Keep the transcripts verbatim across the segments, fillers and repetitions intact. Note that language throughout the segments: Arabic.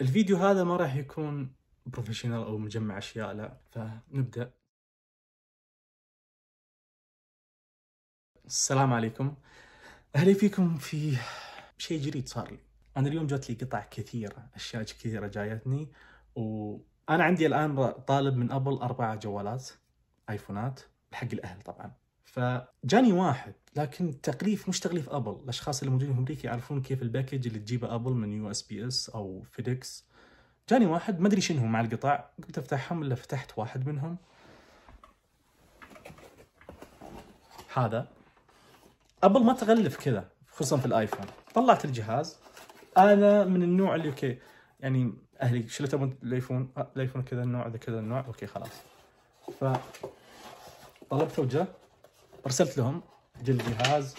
الفيديو هذا ما راح يكون بروفيشنال او مجمع اشياء، لا، فنبدا. السلام عليكم، اهلا فيكم في شيء جديد صار لي. انا اليوم جات لي قطع كثيره، اشياء كثيره جايتني، وانا عندي الان طالب من ابل اربع جوالات ايفونات حق الاهل طبعا. فجاني واحد، لكن تغليف مش تغليف ابل. الاشخاص اللي موجودين في امريكا يعرفون كيف الباكج اللي تجيبه ابل من يو اس بي اس او فيدكس. جاني واحد ما ادري شنو مع القطع، قلت افتحهم، الا فتحت واحد منهم. هذا ابل ما تغلف كذا، خصوصا في الايفون. طلعت الجهاز، انا من النوع اللي اوكي يعني اهلي شو تبون الايفون؟ آه الايفون كذا النوع، ذا كذا النوع، اوكي خلاص. ف طلبته وجا، ارسلت لهم جا الجهاز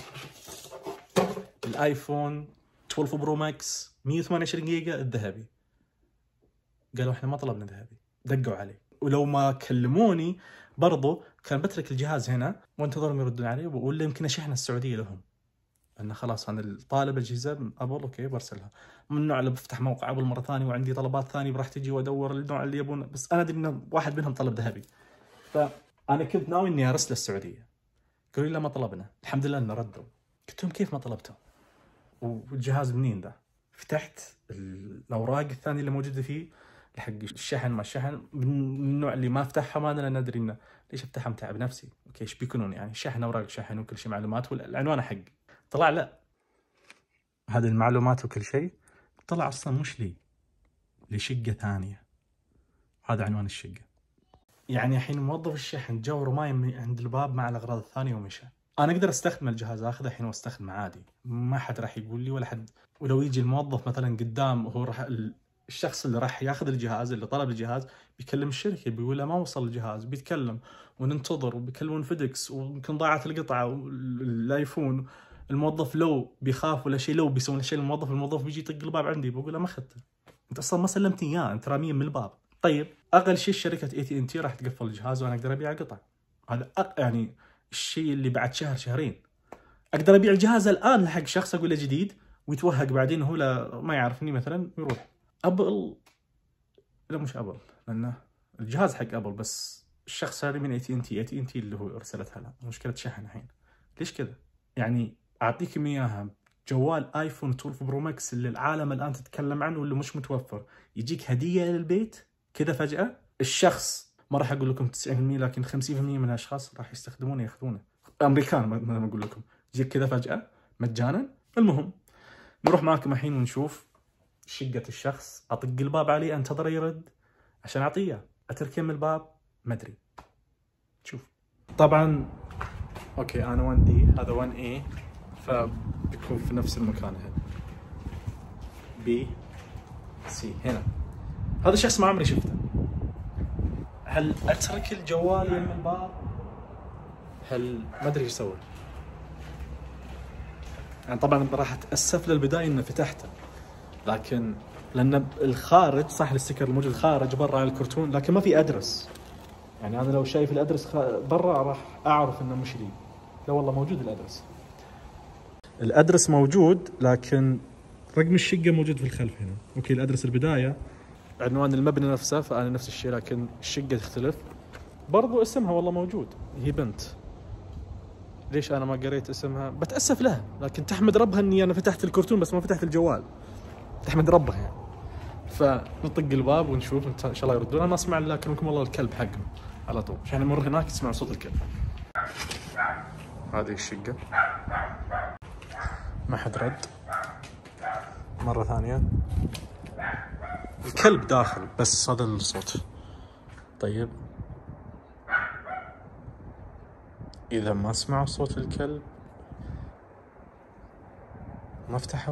الايفون اثنا عشر برو ماكس مية وثمانية وعشرين جيجا الذهبي. قالوا احنا ما طلبنا ذهبي، دقوا علي. ولو ما كلموني برضو كان بترك الجهاز هنا وانتظرهم يردون علي، ولا يمكن اشحن السعوديه لهم. انه خلاص انا الطالب اجهزه من ابل، اوكي برسلها. من النوع اللي بفتح موقع ابل مره ثانيه وعندي طلبات ثانيه براح تجي وادور النوع اللي يبون، بس انا ادري انه واحد منهم طلب ذهبي. فانا كنت ناوي اني ارسل السعوديه. قالوا لي لا ما طلبنا. الحمد لله انه ردوا. قلت لهم كيف ما طلبته؟ والجهاز منين ذا؟ فتحت الاوراق الثانيه اللي موجوده فيه حق الشحن، ما الشحن من النوع اللي ما افتحها ما انا ندري انه ليش افتحها، متعب نفسي. اوكي ايش بيكونون يعني؟ شحن، اوراق شحن وكل شيء، معلومات، والعنوان حق. طلع لا، هذه المعلومات وكل شيء طلع اصلا مش لي، لشقه ثانيه. هذا عنوان الشقه. يعني الحين موظف الشحن جو رماي عند الباب مع الاغراض الثانيه ومشى. انا اقدر استخدم الجهاز، اخذه الحين واستخدمه عادي، ما حد راح يقول لي ولا حد. ولو يجي الموظف مثلا قدام، هو راح الشخص اللي راح ياخذ الجهاز، اللي طلب الجهاز، بيكلم الشركه بيقول له ما وصل الجهاز، بيتكلم وننتظر، وبيكلمون فيدكس، ويمكن ضاعت القطعه الايفون. الموظف لو بيخاف ولا شيء، لو بيسوون شيء الموظف الموظف بيجي يطق الباب عندي، بقول له ما اخذته، انت اصلا ما سلمتني اياه، انت راميه من الباب. طيب اقل شيء شركه اي تي ان تي راح تقفل الجهاز وانا اقدر ابيع قطع. هذا يعني الشيء اللي بعد شهر شهرين اقدر ابيع الجهاز الان حق شخص اقول له جديد، ويتوهق بعدين هو لا ما يعرفني مثلا ويروح. ابل لا مش ابل، لانه الجهاز حق ابل، بس الشخص هذا من اي تي ان تي، اي تي ان تي اللي هو ارسلتها له. مشكله شحن الحين. ليش كذا؟ يعني اعطيكم اياها جوال ايفون اثنا عشر برو ماكس اللي العالم الان تتكلم عنه واللي مش متوفر، يجيك هديه للبيت كذا فجاه. الشخص ما راح اقول لكم تسعين بالمئة، لكن خمسين بالمئة من الاشخاص راح يستخدمونه ياخذونه، امريكان ما اقول لكم، يجيك كذا فجاه مجانا. المهم نروح معكم الحين ونشوف شقة الشخص. اطق الباب عليه، انتظره يرد عشان اعطيه، اتركه من الباب ما ادري. شوف طبعا اوكي انا واحد دي، هذا واحد اي، فبيكون في نفس المكان هنا. بي سي هنا. هذا الشخص ما عمري شفته. هل اترك الجوال يم الباب؟ هل ما ادري ايش اسوي. يعني طبعا راح اتاسف للبدايه انه فتحته، لكن لان الخارج صح الاستيكر الموجود خارج برا على الكرتون، لكن ما في ادرس. يعني انا لو شايف الادرس برا راح اعرف انه مش لي. لا والله موجود الادرس. الادرس موجود، لكن رقم الشقه موجود في الخلف هنا. اوكي الادرس البدايه، عنوان المبنى نفسه، فانا نفس الشيء، لكن الشقه تختلف. برضو اسمها والله موجود، هي بنت. ليش انا ما قريت اسمها؟ بتاسف لها، لكن تحمد ربها اني انا فتحت الكرتون بس ما فتحت الجوال. تحمد ربها يعني. فنطق الباب ونشوف ان شاء الله يردون. انا ما اسمع الا كلامكم والله الكلب حقهم على طول، عشان نمر هناك تسمع صوت الكلب. هذه الشقه ما حد رد. مره ثانيه الكلب داخل، بس هذا الصوت. طيب اذا ما سمعوا صوت الكلب ما فتحوا.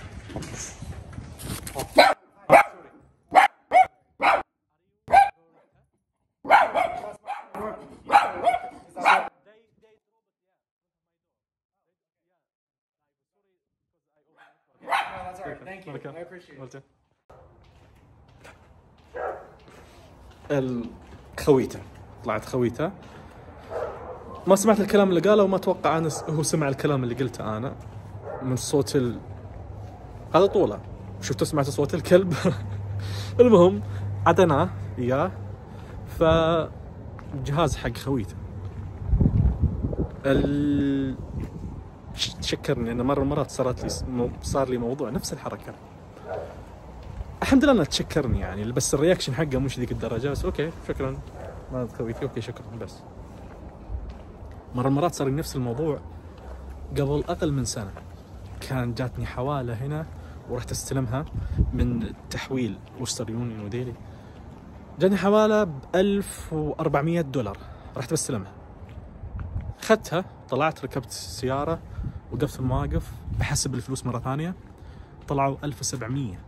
الخويته طلعت خويته، ما سمعت الكلام اللي قاله، وما اتوقع انا هو سمع الكلام اللي قلته انا من صوت ال... هذا طوله شفتوا سمعتوا صوت الكلب. المهم عطيناه اياه، فجهاز حق خويته ال... تشكرني انه مره مرات صارت لي صار لي موضوع نفس الحركه. الحمد لله انه تشكرني يعني، بس الرياكشن حقه مش ذيك الدرجه، بس اوكي شكرا ما خويتي اوكي شكرا. بس مره مرات صار لي نفس الموضوع قبل اقل من سنه، كان جاتني حواله هنا ورحت استلمها من تحويل وستر يونيون وديلي، جاني حواله ب ألف وأربعمية دولار، رحت بستلمها، اخذتها طلعت ركبت السياره وقفت في المواقف بحسب الفلوس مره ثانيه، طلعوا ألف وسبعمية.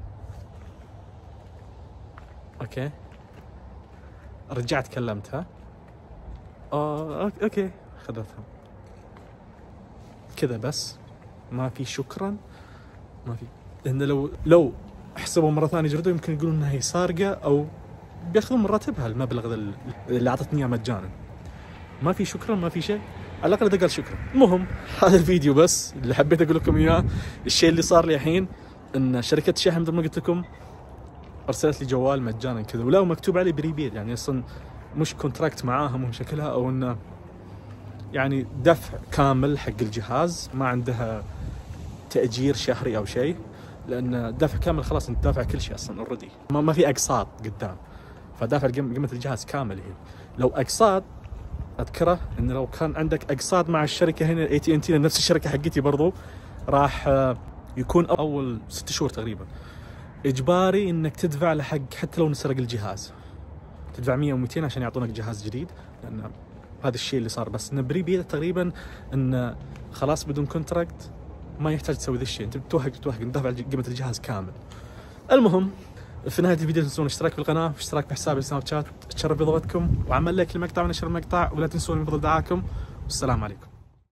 اوكي رجعت كلمتها اه اوكي اخذتها كذا، بس ما في شكرا ما في، لان لو لو حسبوا مره ثانيه جردوا يمكن يقولون انها هي سارقه او بياخذون من راتبها المبلغ اللي اعطتني اياه مجانا. ما في شكرا ما في شيء، على الاقل قال شكرا. المهم هذا الفيديو بس اللي حبيت اقول لكم اياه. الشيء اللي صار لي الحين ان شركه الشحن مثل ما قلت لكم ارسلت لي جوال مجانا كذا، ولا مكتوب عليه بريبيد، يعني اصلا مش كونتراكت معاهم وشكلها، او انه يعني دفع كامل حق الجهاز، ما عندها تاجير شهري او شيء، لان دافع كامل خلاص انت دافع كل شيء اصلا اوريدي، ما, ما في اقساط قدام، فدافع قيمه الجهاز كامل هي. لو اقساط اذكره انه لو كان عندك اقساط مع الشركه هنا اي تي ان تي نفس الشركه حقتي برضو، راح يكون اول ست شهور تقريبا اجباري انك تدفع لحق، حتى لو انسرق الجهاز تدفع مية ومئتين عشان يعطونك جهاز جديد، لان هذا الشيء اللي صار. بس انه بريبيد تقريبا انه خلاص بدون كونتراكت ما يحتاج تسوي ذا الشيء، انت بتوهق بتوهق دافع قيمه الجهاز كامل. المهم في نهايه الفيديو تنسون الاشتراك في القناه واشتراك بحسابي السناب شات، تشرف بضغطكم وعمل لايك للمقطع ونشر المقطع، ولا تنسون من فضل دعاكم، والسلام عليكم.